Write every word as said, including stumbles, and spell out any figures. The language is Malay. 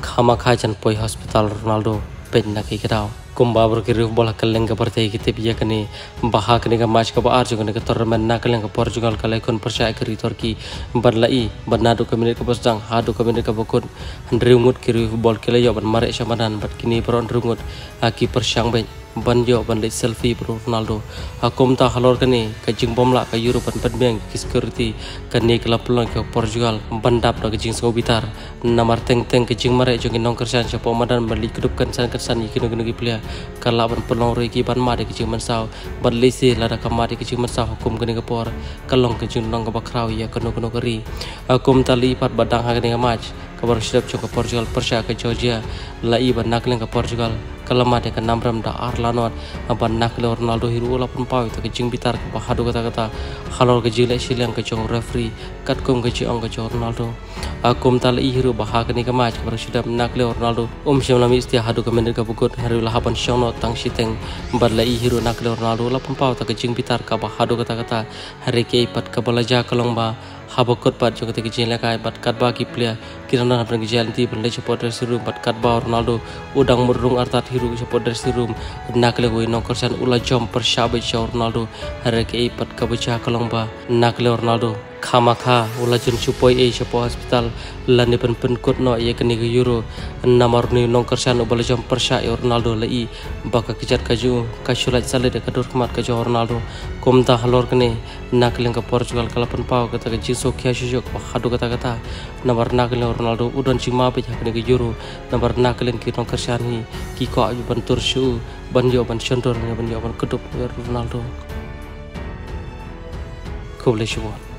khama kha jan poi hospital Ronaldo pen na ki kadau kumba bro ki ruf bola kaleng ka partai ki te biya kani baha kani ka match ka ba arjo kani ka tournament na kaleng ka Portugal ka lai kon percaya ki Turki badlai badnado ka minit ka basdang hadu ka minit ka bokun ndriungut ki ruf bol ki lai yo ban mare shamanan bat kini bron ndriungut aki persyang ben banjo ban lek selfie bro Ronaldo akum ta halor kani ka jing bomla ka Europe ban badmeng ki security kani kala pulang ke Portugal bandap da jing so bitar namar teng teng ke jing mare jong nong kersan siapa madan bali kedupkan san kersan iki no gi plia kala ban pulang roi ki ban made ke jing mansau ban lesi lada ka made ke jing mansau hukum kani ka por kalong ke jing nong ka bakrau ya kono kono keri akum tali pat badang ha kani ka match kabar sedap jong ka Portugal persya ke Georgia lai ban nak ka Portugal kalamat yang kenamram da arlanot aban nakle Ronaldo hiru la pun pau ta jing bitar ka bahadu kata kata halor ke jile silang ke jong referee kat kum ke jong ke jong Ronaldo akum tal i hiru bahak ni ka match bar sidam nakle Ronaldo um shimla mi istia hadu ka menir ka bukut haru la haban shono tang siteng bar la i hiru nakle Ronaldo la pun pau ta jing bitar ka bahadu kata kata hari ke pat ka balaja kalong ba habakot pat jong te jile kai pat kat ba ki player kirana ban gejal ti ban le supporter siru pat kat ba Ronaldo udang murung artat hiru supporter sirum nakle go no korsan ula jom persyabe Ronaldo hari ke pat ka baca kalong ba nakle Ronaldo khama kha ula jun supoi e siapa hospital lani pen pen kot no ye kini ke euro namar ni no korsan ubal jom persya Ronaldo lai baka kejar kaju kasulat sale de kadur kmat ka Ronaldo komta halor kene nakle ka Portugal kala pen pau kata ke jiso kya shujok hadu kata kata namar nakle Ronaldo udan cima pe kini ke euro namar nakle ki no korsan hi ki ko ban turshu banjo ban shontor banjo ban kedup Ronaldo Kuble Shibon